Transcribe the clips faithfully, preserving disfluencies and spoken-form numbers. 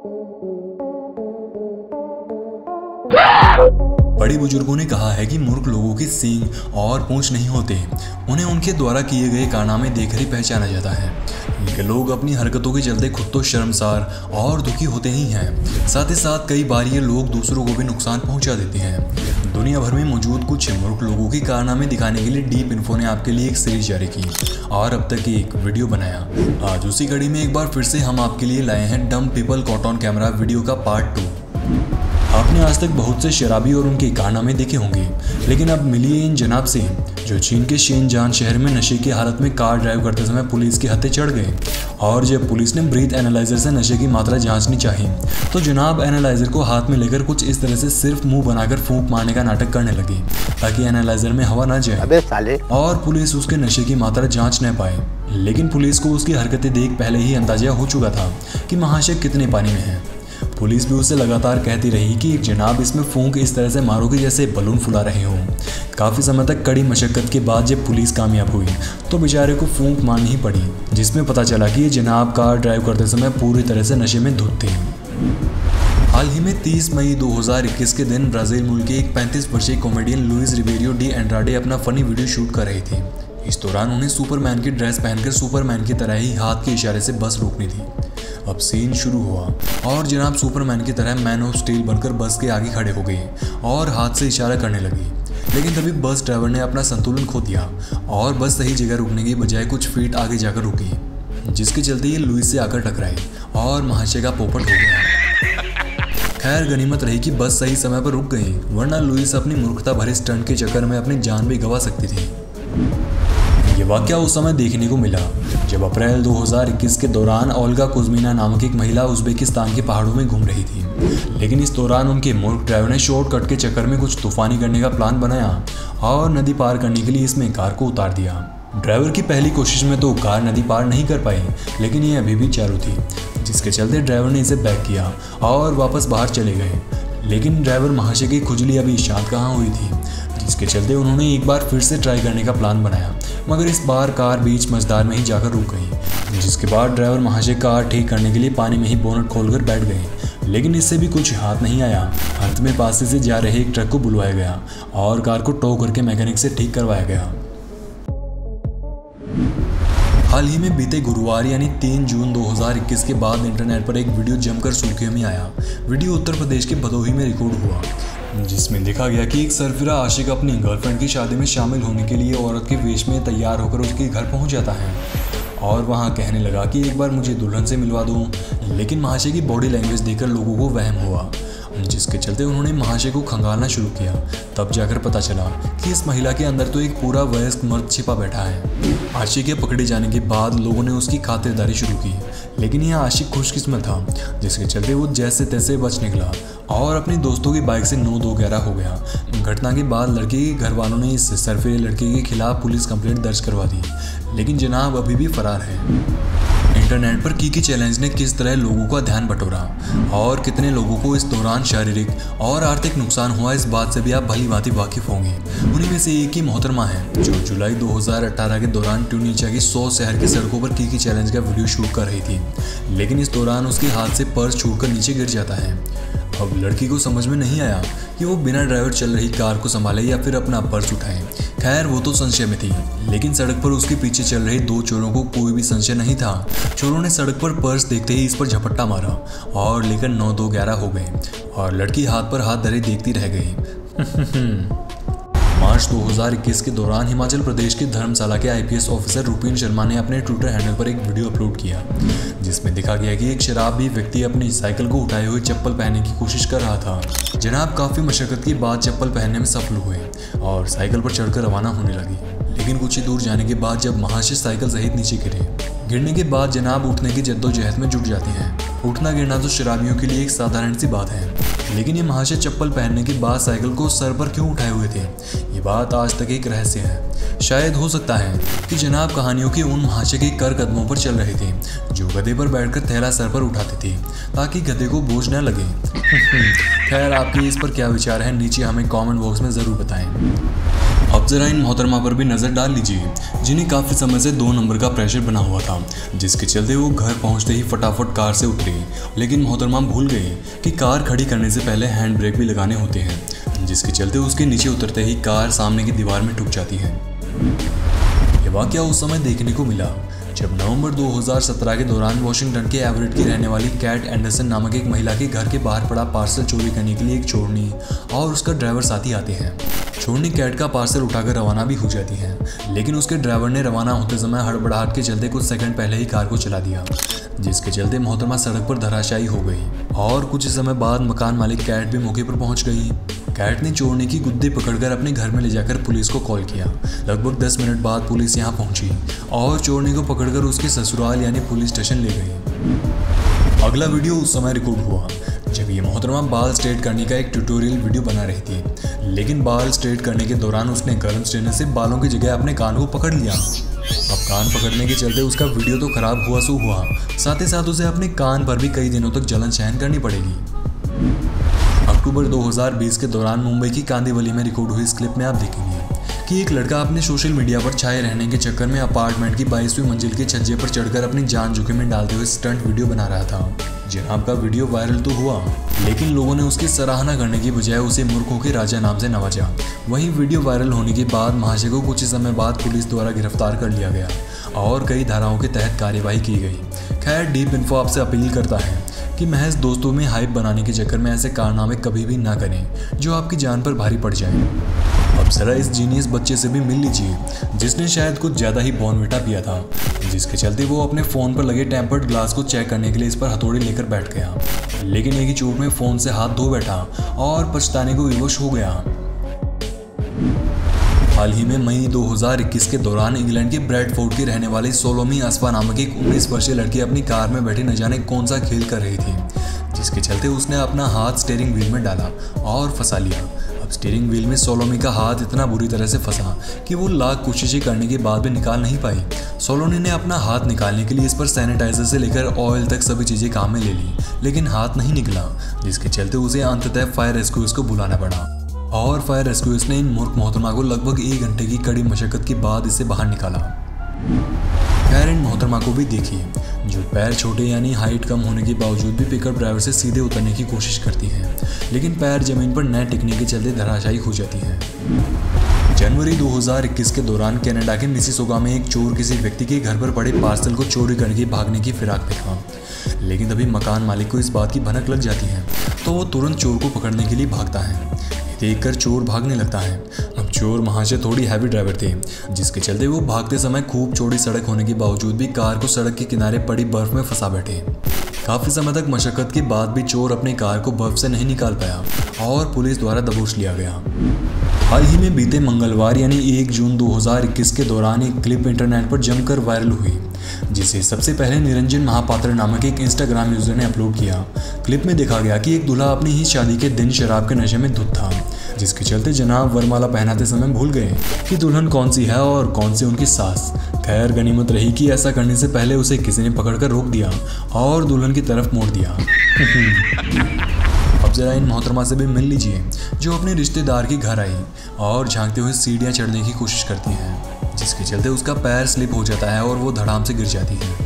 बड़े बुजुर्गों ने कहा है कि मूर्ख लोगों के सींग और पूंछ नहीं होते, उन्हें उनके द्वारा किए गए कारनामे देखकर ही पहचाना जाता है। ये लोग अपनी हरकतों के चलते खुद तो शर्मसार और दुखी होते ही हैं, साथ ही साथ कई बार ये लोग दूसरों को भी नुकसान पहुंचा देते हैं। दुनिया भर में मौजूद कुछ मूर्ख लोगों के कारनामे दिखाने के लिए डीप इन्फो ने आपके लिए एक सीरीज जारी की और अब तक एक वीडियो बनाया। आज उसी कड़ी में एक बार फिर से हम आपके लिए लाए हैं dumb people caught on camera video का पार्ट टू। आपने आज तक बहुत से शराबी और उनके कारनामे देखे होंगे, लेकिन अब मिलिए इन जनाब से जो चीन के शेनजान शहर में नशे की हालत में कार ड्राइव करते समय पुलिस के हत्थे चढ़ गए। और जब पुलिस ने ब्रीथ एनालाइजर से नशे की मात्रा जांचनी चाही तो जनाब एनालाइजर को हाथ में लेकर कुछ इस तरह से सिर्फ मुंह बनाकर फूंक मारने का नाटक करने लगे ताकि एनालाइजर में हवा न जाए। अबे साले। और पुलिस उसके नशे की मात्रा जांच न पाए। लेकिन पुलिस को उसकी हरकतें देख पहले ही अंदाजा हो चुका था कि महाशय कितने पानी में है। पुलिस भी उसे लगातार कहती रही कि जनाब इसमें फूंक इस तरह से मारो कि जैसे बलून फुला रहे हो। काफ़ी समय तक कड़ी मशक्कत के बाद जब पुलिस कामयाब हुई तो बेचारे को फूंक मारनी ही पड़ी, जिसमें पता चला कि ये जनाब कार ड्राइव करते समय पूरी तरह से नशे में धुत थे। हाल ही में तीस मई दो हज़ार इक्कीस के दिन ब्राज़ील मुल्क के एक पैंतीस वर्षीय comedian Luis Ribeiro de Andrade अपना फनी वीडियो शूट कर रहे थे। इस दौरान उन्हें सुपरमैन की ड्रेस पहनकर सुपरमैन की तरह ही हाथ के इशारे से बस रोकनी थी। अब सीन शुरू हुआ और जनाब सुपरमैन की तरह मैन ऑफ स्टील बनकर बस के आगे खड़े हो गए और हाथ से इशारा करने लगे। लेकिन तभी बस ड्राइवर ने अपना संतुलन खो दिया और बस सही जगह रुकने की बजाय कुछ फीट आगे जाकर रुकी, जिसके चलते ये लुइस से आकर टकराए और महाशय का पोपट हो गया। खैर गनीमत रही कि बस सही समय पर रुक गई, वरना लुइस अपनी मूर्खता भरे स्टंट के चक्कर में अपनी जान भी गंवा सकती थी। ये वाकया उस समय देखने को मिला जब अप्रैल दो हज़ार इक्कीस के दौरान ओल्गा कुज़्मिना नामक एक महिला उज़्बेकिस्तान के पहाड़ों में घूम रही थी। लेकिन इस दौरान उनके मूर्ख ड्राइवर ने शॉर्टकट के चक्कर में कुछ तूफानी करने का प्लान बनाया और नदी पार करने के लिए इसमें कार को उतार दिया। ड्राइवर की पहली कोशिश में तो कार नदी पार नहीं कर पाई, लेकिन ये अभी भी चालू थी, जिसके चलते ड्राइवर ने इसे बैक किया और वापस बाहर चले गए। लेकिन ड्राइवर महाशय की खुजली अभी शांत कहाँ हुई थी, जिसके चलते उन्होंने एक बार फिर से ट्राई करने का प्लान बनाया, मगर इस बार कार बीच मझधार में ही जाकर रुक गई, जिसके बाद ड्राइवर महाशय कार ठीक करने के लिए पानी में ही बोनट खोलकर बैठ गए। लेकिन इससे भी कुछ हाथ नहीं आया। अंत में पास से जा रहे एक ट्रक को बुलवाया गया और कार को टो करके मैकेनिक से ठीक करवाया गया। हाल ही में बीते गुरुवार यानी तीन जून दो हज़ार इक्कीस के बाद इंटरनेट पर एक वीडियो जमकर सुर्खियों में आया। वीडियो उत्तर प्रदेश के भदोही में रिकॉर्ड हुआ, जिसमें देखा गया कि एक सरफिरा आशिक अपनी गर्लफ्रेंड की शादी में शामिल होने के लिए औरत के वेश में तैयार होकर उसके घर पहुंच जाता है और वहां कहने लगा कि एक बार मुझे दुल्हन से मिलवा दो। लेकिन महाशय की बॉडी लैंग्वेज देखकर लोगों को वहम हुआ, जिसके चलते उन्होंने महाशय को खंगालना शुरू किया। तब जाकर पता चला कि इस महिला के अंदर तो एक पूरा वयस्क मर्द छिपा बैठा है। आशिक के पकड़े जाने के बाद लोगों ने उसकी खातिरदारी शुरू की, लेकिन यह आशिक खुशकिस्मत था, जिसके चलते वो जैसे तैसे बच निकला और अपनी दोस्तों की बाइक से नौ दो ग्यारह हो गया। घटना के बाद लड़के के घर वालों ने इस सरफिरे लड़के के खिलाफ पुलिस कंप्लेंट दर्ज करवा दी, लेकिन जनाब अभी भी फरार है। इंटरनेट पर कीकी चैलेंज ने किस तरह लोगों का ध्यान बटोरा और कितने लोगों को इस दौरान शारीरिक और आर्थिक नुकसान हुआ, इस बात से भी आप भली भांति वाकिफ होंगे। उन्हीं में से एक ही मोहतरमा है जो जुलाई दो हज़ार अठारह के दौरान ट्यूनीशिया की सौ शहर की सड़कों पर कीकी चैलेंज का वीडियो शूट कर रही थी, लेकिन इस दौरान उसके हाथ से पर्स छूटकर नीचे गिर जाता है। अब लड़की को समझ में नहीं आया कि वो बिना ड्राइवर चल रही कार को संभाले या फिर अपना पर्स उठाए। खैर वो तो संशय में थी, लेकिन सड़क पर उसके पीछे चल रहे दो चोरों को कोई भी संशय नहीं था। चोरों ने सड़क पर पर्स देखते ही इस पर झपट्टा मारा और लेकर नौ दो ग्यारह हो गए और लड़की हाथ पर हाथ धरे देखती रह गई। मार्च दो हज़ार इक्कीस के दौरान हिमाचल प्रदेश के धर्मशाला के आईपीएस ऑफिसर रुपीन शर्मा ने अपने ट्विटर हैंडल पर एक वीडियो अपलोड किया, जिसमें दिखा गया कि एक शराबी व्यक्ति अपनी साइकिल को उठाए हुए चप्पल पहनने की कोशिश कर रहा था। जनाब काफ़ी मशक्कत के बाद चप्पल पहनने में सफल हुए और साइकिल पर चढ़कर रवाना होने लगी। लेकिन कुछ ही दूर जाने के बाद जब महाशय साइकिल सहित नीचे गिरे, गिरने के बाद जनाब उठने की जद्दोजहद में जुट जाती हैं। उठना गिरना तो शराबियों के लिए एक साधारण सी बात है, लेकिन ये महाशय चप्पल पहनने के बाद साइकिल को सर पर क्यों उठाए हुए थे, ये बात आज तक एक रहस्य है। शायद हो सकता है कि जनाब कहानियों के उन महाशय के कर कदमों पर चल रहे थे जो गधे पर बैठकर थैला सर पर उठाते थे ताकि गधे को बोझ न लगे। खैर आपके इस पर क्या विचार है, नीचे हमें कमेंट बॉक्स में ज़रूर बताएं। अब जरा इन मोहतरमा पर भी नज़र डाल लीजिए, जिन्हें काफ़ी समय से दो नंबर का प्रेशर बना हुआ था, जिसके चलते वो घर पहुंचते ही फटाफट कार से उतरे। लेकिन मोहतरमा भूल गए कि कार खड़ी करने से पहले हैंड ब्रेक भी लगाने होते हैं, जिसके चलते उसके नीचे उतरते ही कार सामने की दीवार में ठुक जाती है। ये वाकया उस समय देखने को मिला जब नवंबर दो हज़ार सत्रह के दौरान वाशिंगटन के एवरेट की रहने वाली कैट एंडरसन नामक एक महिला के घर के बाहर पड़ा पार्सल चोरी करने के लिए एक चोरनी और उसका ड्राइवर साथी आते हैं। चोरनी कैट का पार्सल उठाकर रवाना भी हो जाती है, लेकिन उसके ड्राइवर ने रवाना होते समय हड़बड़ाहट के चलते कुछ सेकंड पहले ही कार को चला दिया, जिसके चलते मोहतरमा सड़क पर धराशायी हो गई। और कुछ समय बाद मकान मालिक कैट भी मौके पर पहुंच गई। कैट ने चोरनी की गुद्दी पकड़कर अपने घर में ले जाकर पुलिस को कॉल किया। लगभग दस मिनट बाद पुलिस यहां पहुंची और चोरनी को पकड़कर उसके ससुराल यानी पुलिस स्टेशन ले गई। अगला वीडियो उस समय रिकॉर्ड हुआ जब ये मोहतरमा बाल स्ट्रेट करने का एक ट्यूटोरियल वीडियो बना रही थी, लेकिन बाल स्ट्रेट करने के दौरान उसने गर्म स्ट्रेनर से बालों की जगह अपने कान को पकड़ लिया। अब कान पकड़ने के चलते उसका वीडियो तो खराब हुआ सो हुआ, साथ ही साथ उसे अपने कान पर भी कई दिनों तक जलन सहन करनी पड़ेगी। अक्टूबर दो हज़ार बीस के दौरान मुंबई की कांदिवली में रिकॉर्ड हुई इस क्लिप में आप देखेंगे कि एक लड़का अपने सोशल मीडिया पर छाए रहने के चक्कर में अपार्टमेंट की बाईसवीं मंजिल के छज्जे पर चढ़कर अपनी जान जोखिम में डालते हुए स्टंट वीडियो बना रहा था। जनाब का वीडियो वायरल तो हुआ, लेकिन लोगों ने उसकी सराहना करने की बजाय उसे मूर्खों के राजा नाम से नवाजा। वहीं वीडियो वायरल होने के बाद महाशय को कुछ ही समय बाद पुलिस द्वारा गिरफ्तार कर लिया गया और कई धाराओं के तहत कार्यवाही की गई। खैर, डीप इन्फो आपसे अपील करता है कि महज दोस्तों में हाइप बनाने के चक्कर में ऐसे कारनामे कभी भी ना करें जो आपकी जान पर भारी पड़ जाए। अब जरा इस जीनियस बच्चे से भी मिल लीजिए जिसने शायद कुछ ज़्यादा ही बॉर्नविटा पिया था, जिसके चलते वो अपने फ़ोन पर लगे टेम्पर्ड ग्लास को चेक करने के लिए इस पर हथौड़ी लेकर बैठ गया, लेकिन एक ही चोट में फ़ोन से हाथ धो बैठा और पछताने को विवश हो गया। हाल ही में मई दो हज़ार इक्कीस के दौरान इंग्लैंड के ब्रैडफोर्ड की रहने वाली सोलोमी अस्पा नामक एक उन्नीस वर्षीय लड़की अपनी कार में बैठी न जाने कौन सा खेल कर रही थी, जिसके चलते उसने अपना हाथ स्टीयरिंग व्हील में डाला और फंसा लिया। अब स्टीयरिंग व्हील में सोलोमी का हाथ इतना बुरी तरह से फंसा कि वो लाख कोशिशें करने के बाद भी निकाल नहीं पाई। सोलोमी ने अपना हाथ निकालने के लिए इस पर सैनिटाइजर से लेकर ऑयल तक सभी चीज़ें काम में ले ली, लेकिन हाथ नहीं निकला, जिसके चलते उसे अंततः फायर रेस्क्यूज को बुलाना पड़ा और फायर रेस्क्यूज ने इन मूर्ख मोहतरमा को लगभग एक घंटे की कड़ी मशक्कत के बाद इसे बाहर निकाला। खैर, इन मोहतरमा को भी देखिए जो पैर छोटे यानी हाइट कम होने के बावजूद भी पिकअप ड्राइवर से सीधे उतरने की कोशिश करती हैं, लेकिन पैर जमीन पर न टिकने के चलते धराशायी हो जाती हैं। जनवरी दो हज़ार इक्कीस के दौरान कनाडा के मिसिसोगा में एक चोर किसी व्यक्ति के घर पर पड़े पार्सल को चोरी करके भागने की फिराक में था, लेकिन तभी मकान मालिक को इस बात की भनक लग जाती है तो वो तुरंत चोर को पकड़ने के लिए भागता है। देखकर चोर भागने लगता है। अब चोर महाशय थोड़ी हैवी ड्राइवर थे, जिसके चलते वो भागते समय खूब चौड़ी सड़क होने के बावजूद भी कार को सड़क के किनारे पड़ी बर्फ में फंसा बैठे। काफ़ी समय तक मशक्कत के बाद भी चोर अपनी कार को बर्फ से नहीं निकाल पाया और पुलिस द्वारा दबोच लिया गया। हाल ही में बीते मंगलवार यानी एक जून दो हज़ार इक्कीस के दौरान एक क्लिप इंटरनेट पर जमकर वायरल हुई, जिसे सबसे पहले निरंजन महापात्र नामक एक इंस्टाग्राम यूजर ने अपलोड किया। क्लिप में देखा गया कि एक दूल्हा अपनी ही शादी के दिन शराब के नशे में धुत था, जिसके चलते जनाब वरमाला पहनाते समय भूल गए कि दुल्हन कौन सी है और कौन सी उनकी सास। खैर, गनीमत रही कि ऐसा करने से पहले उसे किसी ने पकड़कर रोक दिया और दुल्हन की तरफ मोड़ दिया। अब जरा इन मोहतरमा से भी मिल लीजिए जो अपने रिश्तेदार के घर आई और झांकते हुए सीढ़ियाँ चढ़ने की कोशिश करती हैं, जिसके चलते उसका पैर स्लिप हो जाता है और वो धड़ाम से गिर जाती है।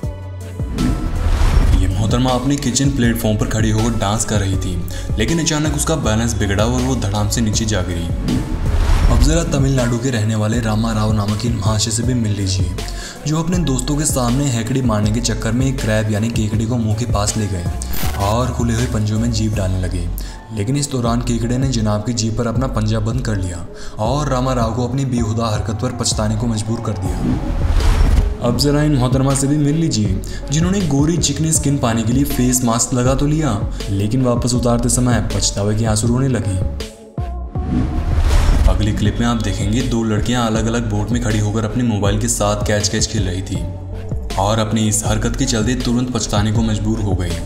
ये मोहतरमा अपनी किचन प्लेटफॉर्म पर खड़ी होकर डांस कर रही थी, लेकिन अचानक उसका बैलेंस बिगड़ा और वो धड़ाम से नीचे जा गिरी। अब जरा तमिलनाडु के रहने वाले रामा राव नामक इन महाशय से भी मिल लीजिए जो अपने दोस्तों के सामने हैकड़ी मारने के चक्कर में एक क्रैब यानी केकड़े को मुंह के पास ले गए और खुले हुए पंजों में जीभ डालने लगे, लेकिन इस दौरान केकड़े ने जनाब की जीभ पर अपना पंजा बंद कर लिया और रामा राव को अपनी बेहुदा हरकत पर पछताने को मजबूर कर दिया। अब जरा इन मोहतरमा से भी मिल लीजिए जिन्होंने गोरी चिकनी स्किन पाने के लिए फेस मास्क लगा तो लिया, लेकिन वापस उतारते समय पछतावे के आंसू रोने लगी। अगली क्लिप में आप देखेंगे दो लड़कियां अलग अलग बोट में खड़ी होकर अपने मोबाइल के साथ कैच कैच खेल रही थी और अपनी इस हरकत के चलते तुरंत पछताने को मजबूर हो गई।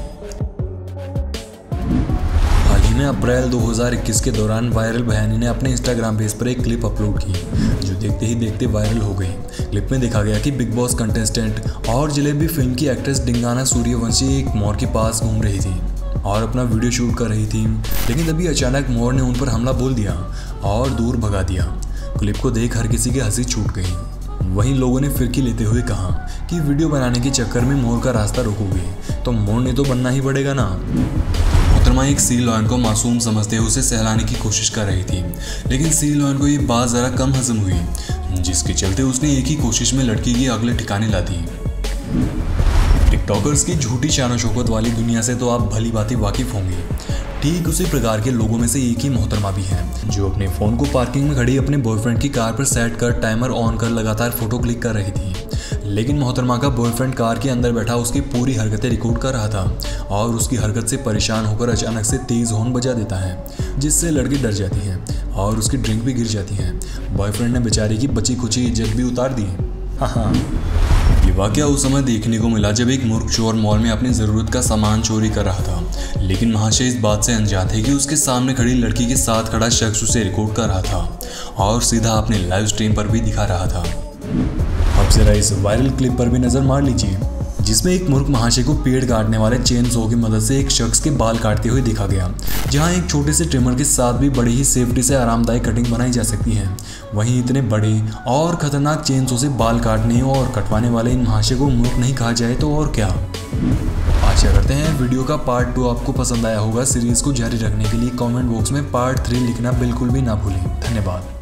हाल ही में अप्रैल दो हज़ार इक्कीस के दौरान वायरल बयानी ने अपने इंस्टाग्राम पेज पर एक क्लिप अपलोड की जो देखते ही देखते वायरल हो गई। क्लिप में देखा गया कि बिग बॉस कंटेस्टेंट और जलेबी फिल्म की एक्ट्रेस डिंगाना सूर्यवंशी एक मोर के पास घूम रही थी और अपना वीडियो शूट कर रही थी, लेकिन तभी अचानक मोर ने उन पर हमला बोल दिया और दूर भगा दिया। क्लिप को देख हर किसी की हंसी छूट गई। वहीं लोगों ने फिरकी लेते हुए कहा कि वीडियो बनाने के चक्कर में मोर का रास्ता रोकोगे तो मोर ने तो बनना ही पड़ेगा ना। मोहतरमा एक सी लॉयन को मासूम समझते हुए उसे सहलाने की कोशिश कर रही थी, लेकिन सी लॉयन को ये बात ज़रा कम हजम हुई, जिसके चलते उसने एक ही कोशिश में लड़की की अगले ठिकाने ला दी। टिकटॉकर्स की झूठी शान शौकत वाली दुनिया से तो आप भली भांति वाकिफ होंगे। ठीक उसी प्रकार के लोगों में से एक ही मोहतरमा भी है जो अपने फ़ोन को पार्किंग में खड़ी अपने बॉयफ्रेंड की कार पर सेट कर टाइमर ऑन कर लगातार फोटो क्लिक कर रही थी। लेकिन मोहतरमा का बॉयफ्रेंड कार के अंदर बैठा उसकी पूरी हरकतें रिकॉर्ड कर रहा था और उसकी हरकत से परेशान होकर अचानक से तेज़ हॉर्न बजा देता है, जिससे लड़की डर जाती है और उसकी ड्रिंक भी गिर जाती है। बॉयफ्रेंड ने बेचारी की बची खुची इज्जत भी उतार दी। हाँ, ये वाकया उस समय देखने को मिला जब एक मूर्ख चोर मॉल में अपनी ज़रूरत का सामान चोरी कर रहा था, लेकिन महाशय इस बात से अनजान थे कि उसके सामने खड़ी लड़की के साथ खड़ा शख्स उसे रिकॉर्ड कर रहा था और सीधा अपने लाइव स्ट्रीम पर भी दिखा रहा था। अब जरा इस वायरल क्लिप पर भी नज़र मार लीजिए, जिसमें एक मूर्ख महाशय को पेड़ काटने वाले चेन सो की मदद से एक शख्स के बाल काटते हुए देखा गया, जहां एक छोटे से ट्रिमर के साथ भी बड़ी ही सेफ्टी से आरामदायक कटिंग बनाई जा सकती है। वहीं इतने बड़े और खतरनाक चेन सो से बाल काटने और कटवाने वाले इन महाशय को मूर्ख नहीं कहा जाए तो और क्या। आशा करते हैं वीडियो का पार्ट टू आपको पसंद आया होगा। सीरीज़ को जारी रखने के लिए कमेंट बॉक्स में पार्ट थ्री लिखना बिल्कुल भी ना भूलें। धन्यवाद।